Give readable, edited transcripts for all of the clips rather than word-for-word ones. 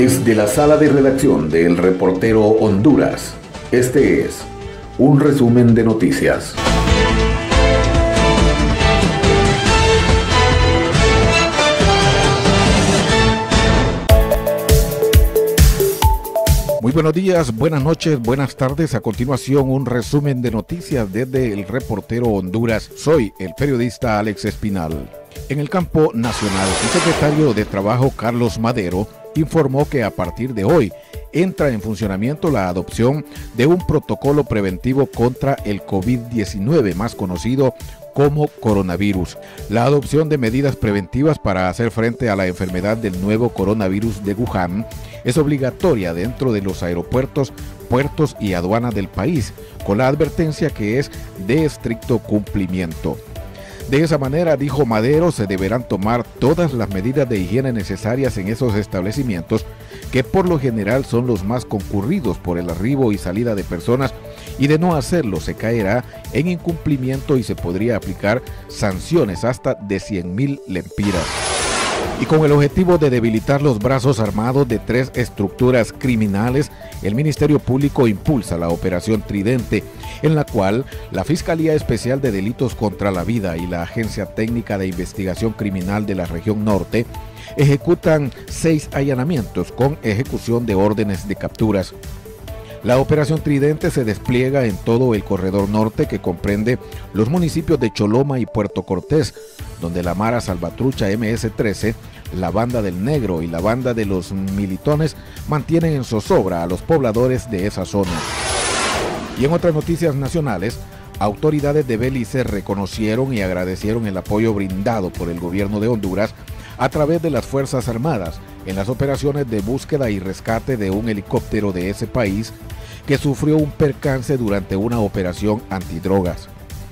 Desde la sala de redacción de El Reportero Honduras, este es un resumen de noticias. Muy buenos días, buenas noches, buenas tardes. A continuación, un resumen de noticias desde El Reportero Honduras. Soy el periodista Alex Espinal. En el campo nacional, el secretario de Trabajo, Carlos Madero, informó que a partir de hoy entra en funcionamiento la adopción de un protocolo preventivo contra el COVID-19, más conocido como coronavirus. La adopción de medidas preventivas para hacer frente a la enfermedad del nuevo coronavirus de Wuhan es obligatoria dentro de los aeropuertos, puertos y aduanas del país, con la advertencia que es de estricto cumplimiento. De esa manera, dijo Madero, se deberán tomar todas las medidas de higiene necesarias en esos establecimientos, que por lo general son los más concurridos por el arribo y salida de personas, y de no hacerlo se caerá en incumplimiento y se podría aplicar sanciones hasta de 100,000 lempiras. Y con el objetivo de debilitar los brazos armados de 3 estructuras criminales, el Ministerio Público impulsa la Operación Tridente, en la cual la Fiscalía Especial de Delitos contra la Vida y la Agencia Técnica de Investigación Criminal de la Región Norte ejecutan 6 allanamientos con ejecución de órdenes de capturas. La Operación Tridente se despliega en todo el corredor norte, que comprende los municipios de Choloma y Puerto Cortés, donde la Mara Salvatrucha MS-13, la Banda del Negro y la Banda de los Militones mantienen en zozobra a los pobladores de esa zona. Y en otras noticias nacionales, autoridades de Belice reconocieron y agradecieron el apoyo brindado por el gobierno de Honduras a través de las Fuerzas Armadas en las operaciones de búsqueda y rescate de un helicóptero de ese país que sufrió un percance durante una operación antidrogas.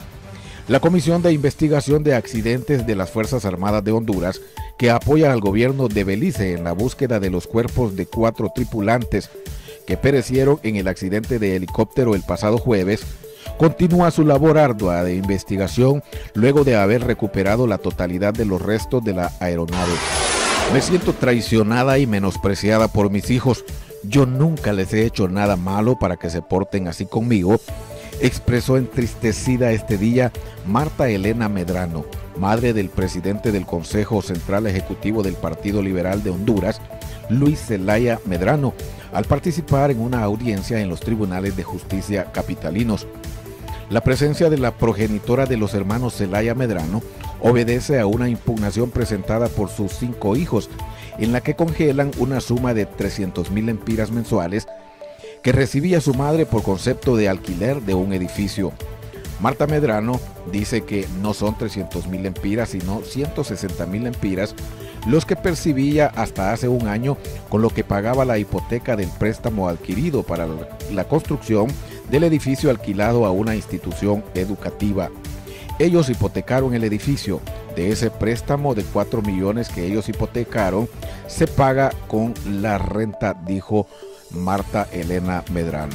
La Comisión de Investigación de Accidentes de las Fuerzas Armadas de Honduras, que apoya al gobierno de Belice en la búsqueda de los cuerpos de 4 tripulantes que perecieron en el accidente de helicóptero el pasado jueves, continúa su labor ardua de investigación luego de haber recuperado la totalidad de los restos de la aeronave. Me siento traicionada y menospreciada por mis hijos. Yo nunca les he hecho nada malo para que se porten así conmigo, expresó entristecida este día Marta Elena Medrano, madre del presidente del Consejo Central Ejecutivo del Partido Liberal de Honduras, Luis Zelaya Medrano, al participar en una audiencia en los tribunales de justicia capitalinos. La presencia de la progenitora de los hermanos Zelaya Medrano obedece a una impugnación presentada por sus 5 hijos, en la que congelan una suma de 300,000 lempiras mensuales que recibía su madre por concepto de alquiler de un edificio. Marta Medrano dice que no son 300,000 lempiras, sino 160,000 lempiras, los que percibía hasta hace un año con lo que pagaba la hipoteca del préstamo adquirido para la construcción del edificio alquilado a una institución educativa. Ellos hipotecaron el edificio. De ese préstamo de 4 millones que ellos hipotecaron, se paga con la renta, dijo Marta Elena Medrano.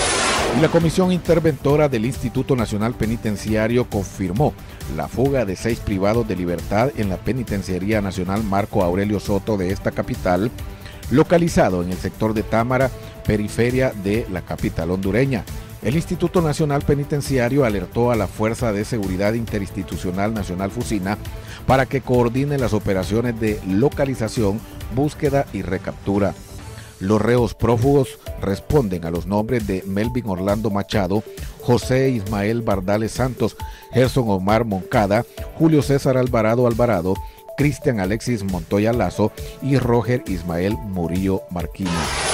Y la Comisión Interventora del Instituto Nacional Penitenciario confirmó la fuga de 6 privados de libertad en la Penitenciaría Nacional Marco Aurelio Soto de esta capital, localizado en el sector de Támara, periferia de la capital hondureña. El Instituto Nacional Penitenciario alertó a la Fuerza de Seguridad Interinstitucional Nacional Fusina para que coordine las operaciones de localización, búsqueda y recaptura. Los reos prófugos responden a los nombres de Melvin Orlando Machado, José Ismael Bardales Santos, Gerson Omar Moncada, Julio César Alvarado, Cristian Alexis Montoya Lazo y Roger Ismael Murillo Marquina.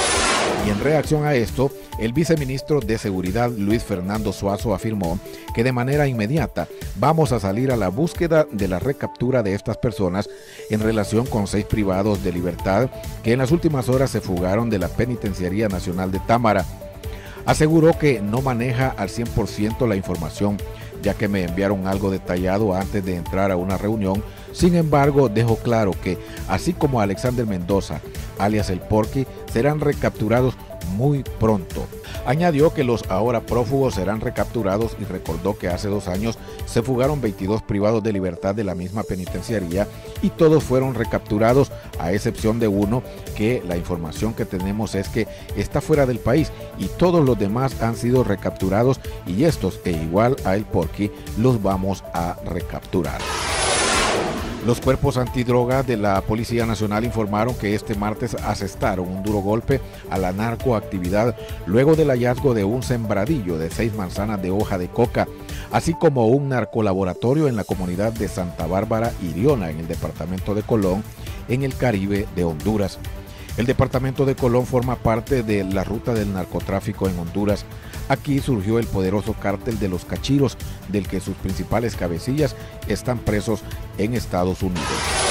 Y en reacción a esto, el viceministro de Seguridad Luis Fernando Suazo afirmó que de manera inmediata vamos a salir a la búsqueda de la recaptura de estas personas en relación con 6 privados de libertad que en las últimas horas se fugaron de la Penitenciaría Nacional de Támara. Aseguró que no maneja al 100% la información, ya que me enviaron algo detallado antes de entrar a una reunión Sin embargo, dejó claro que, así como Alexander Mendoza, alias el Porky, serán recapturados muy pronto. Añadió que los ahora prófugos serán recapturados y recordó que hace 2 años se fugaron 22 privados de libertad de la misma penitenciaría y todos fueron recapturados, a excepción de uno que la información que tenemos es que está fuera del país, y todos los demás han sido recapturados, y estos, e igual a el Porky, los vamos a recapturar. Los cuerpos antidroga de la Policía Nacional informaron que este martes asestaron un duro golpe a la narcoactividad luego del hallazgo de un sembradillo de 6 manzanas de hoja de coca, así como un narcolaboratorio en la comunidad de Santa Bárbara, Iriona, en el departamento de Colón, en el Caribe de Honduras. El departamento de Colón forma parte de la ruta del narcotráfico en Honduras. Aquí surgió el poderoso cártel de los Cachiros, del que sus principales cabecillas están presos en Estados Unidos.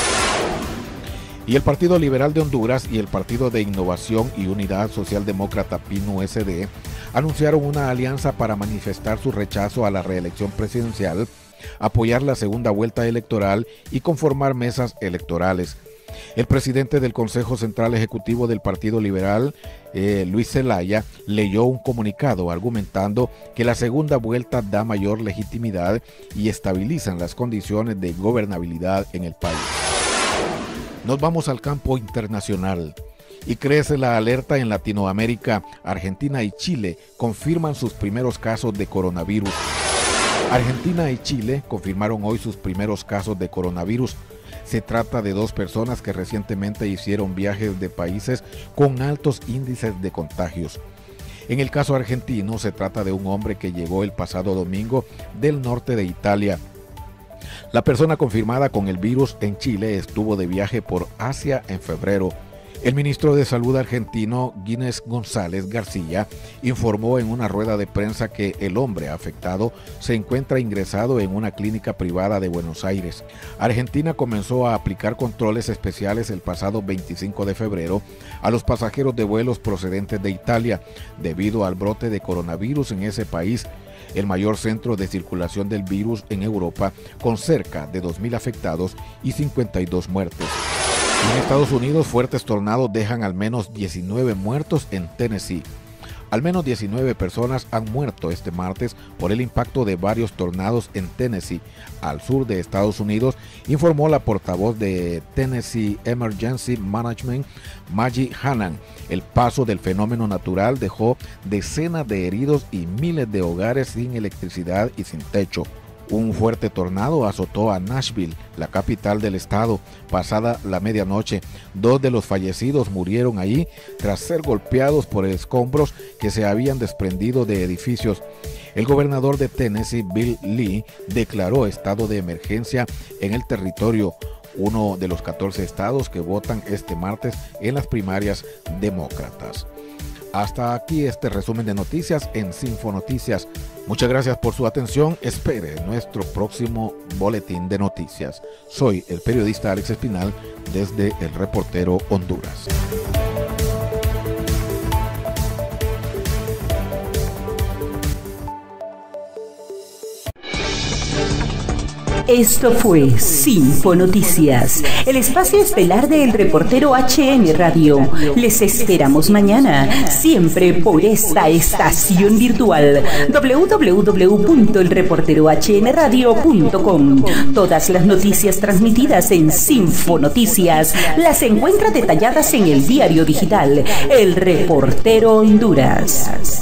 Y el Partido Liberal de Honduras y el Partido de Innovación y Unidad Socialdemócrata PINU-SD anunciaron una alianza para manifestar su rechazo a la reelección presidencial, apoyar la segunda vuelta electoral y conformar mesas electorales. El presidente del Consejo Central Ejecutivo del Partido Liberal, Luis Zelaya, leyó un comunicado argumentando que la segunda vuelta da mayor legitimidad y estabilizan las condiciones de gobernabilidad en el país. Nos vamos al campo internacional. Y crece la alerta en Latinoamérica. Argentina y Chile confirman sus primeros casos de coronavirus. Argentina y Chile confirmaron hoy sus primeros casos de coronavirus. Se trata de 2 personas que recientemente hicieron viajes de países con altos índices de contagios. En el caso argentino, se trata de un hombre que llegó el pasado domingo del norte de Italia. La persona confirmada con el virus en Chile estuvo de viaje por Asia en febrero. El ministro de Salud argentino, Ginés González García, informó en una rueda de prensa que el hombre afectado se encuentra ingresado en una clínica privada de Buenos Aires. Argentina comenzó a aplicar controles especiales el pasado 25 de febrero a los pasajeros de vuelos procedentes de Italia, debido al brote de coronavirus en ese país, el mayor centro de circulación del virus en Europa, con cerca de 2.000 afectados y 52 muertes. En Estados Unidos, fuertes tornados dejan al menos 19 muertos en Tennessee. Al menos 19 personas han muerto este martes por el impacto de varios tornados en Tennessee, al sur de Estados Unidos, informó la portavoz de Tennessee Emergency Management, Maggie Hannan. El paso del fenómeno natural dejó decenas de heridos y miles de hogares sin electricidad y sin techo. Un fuerte tornado azotó a Nashville, la capital del estado, pasada la medianoche. 2 de los fallecidos murieron allí tras ser golpeados por escombros que se habían desprendido de edificios. El gobernador de Tennessee, Bill Lee, declaró estado de emergencia en el territorio, uno de los 14 estados que votan este martes en las primarias demócratas. Hasta aquí este resumen de noticias en Sinfonoticias. Muchas gracias por su atención. Espere nuestro próximo boletín de noticias. Soy el periodista Alex Espinal desde El Reportero Honduras. Esto fue Sinfonoticias, el espacio estelar de El Reportero HN Radio. Les esperamos mañana, siempre por esta estación virtual, www.elreporterohnradio.com. Todas las noticias transmitidas en Sinfonoticias las encuentra detalladas en el diario digital El Reportero Honduras.